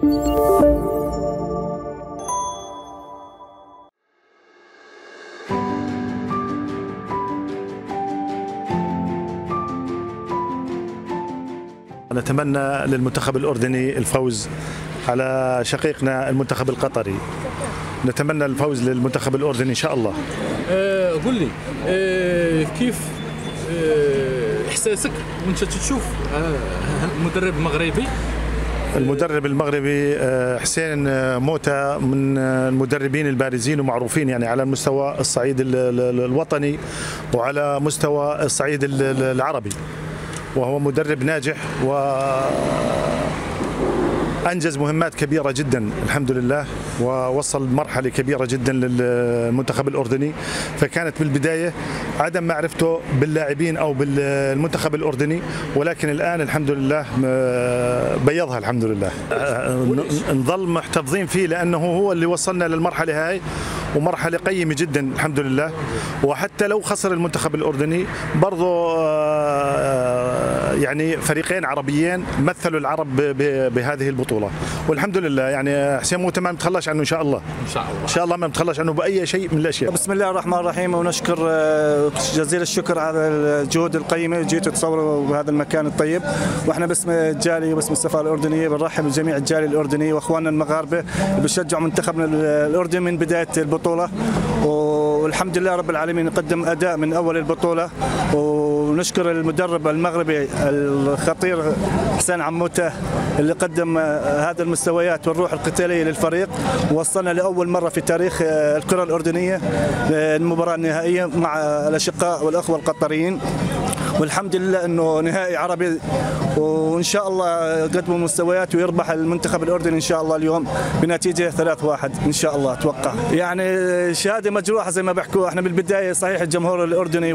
نتمنى للمنتخب الأردني الفوز على شقيقنا المنتخب القطري. نتمنى الفوز للمنتخب الأردني إن شاء الله. قل لي كيف إحساسك وأنت تشوف المدرب المغربي؟ المدرب المغربي حسين موتة من المدربين البارزين ومعروفين يعني على مستوى الصعيد الوطني وعلى مستوى الصعيد العربي، وهو مدرب ناجح وأنجز مهمات كبيرة جدا الحمد لله، ووصل مرحلة كبيرة جدا للمنتخب الأردني. فكانت بالبداية عدم معرفته باللاعبين أو بالمنتخب الأردني، ولكن الآن الحمد لله بيضها الحمد لله. نظل محتفظين فيه لأنه هو اللي وصلنا للمرحلة هاي، ومرحلة قيمة جدا الحمد لله. وحتى لو خسر المنتخب الأردني برضو يعني فريقين عربيين مثلوا العرب بهذه البطولة، والحمد لله يعني حسين موتة ما نتخلش عنه إن شاء الله. إن شاء الله ما نتخلش عنه بأي شيء من الأشياء. بسم الله الرحمن الرحيم، ونشكر جزيل الشكر على الجهود القيمة جيتوا تصوروا بهذا المكان الطيب. واحنا باسم الجالية وباسم السفارة الأردنية بنرحب بجميع الجالية الأردنية وأخواننا المغاربة اللي بيشجعوا منتخبنا الأردني من بداية البطولة، والحمد لله رب العالمين قدم أداء من أول البطولة. ونشكر المدرب المغربي الخطير حسين عموتة اللي قدم هذا المستويات والروح القتالية للفريق، ووصلنا لأول مرة في تاريخ الكرة الأردنية المباراة النهائية مع الأشقاء والأخوة القطريين، والحمد لله انه نهائي عربي، وان شاء الله قدموا مستويات ويربح المنتخب الاردني ان شاء الله اليوم بنتيجه 3-1 ان شاء الله اتوقع. يعني شهاده مجروحه زي ما بيحكوا. احنا بالبدايه صحيح الجمهور الاردني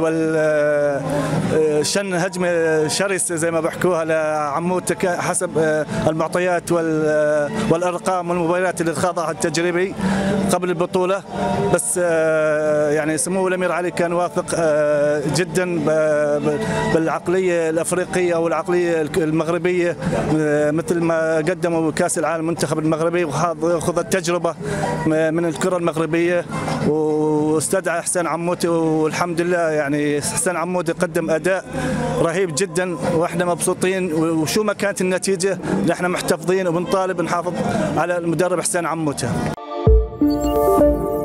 شن هجمه شرسه زي ما بيحكوها لعمود حسب المعطيات والارقام والمباريات اللي خاضها التجريبي قبل البطوله، بس يعني سمو الامير علي كان واثق جدا بالعقليه الافريقيه او العقليه المغربيه، مثل ما قدموا كاس العالم المنتخب المغربي وخذ التجربه من الكره المغربيه، واستدعى حسين عموتة، والحمد لله يعني حسين عموتة قدم اداء رهيب جدا، واحنا مبسوطين. وشو ما كانت النتيجه نحن محتفظين وبنطالب نحافظ على المدرب حسين عموتة.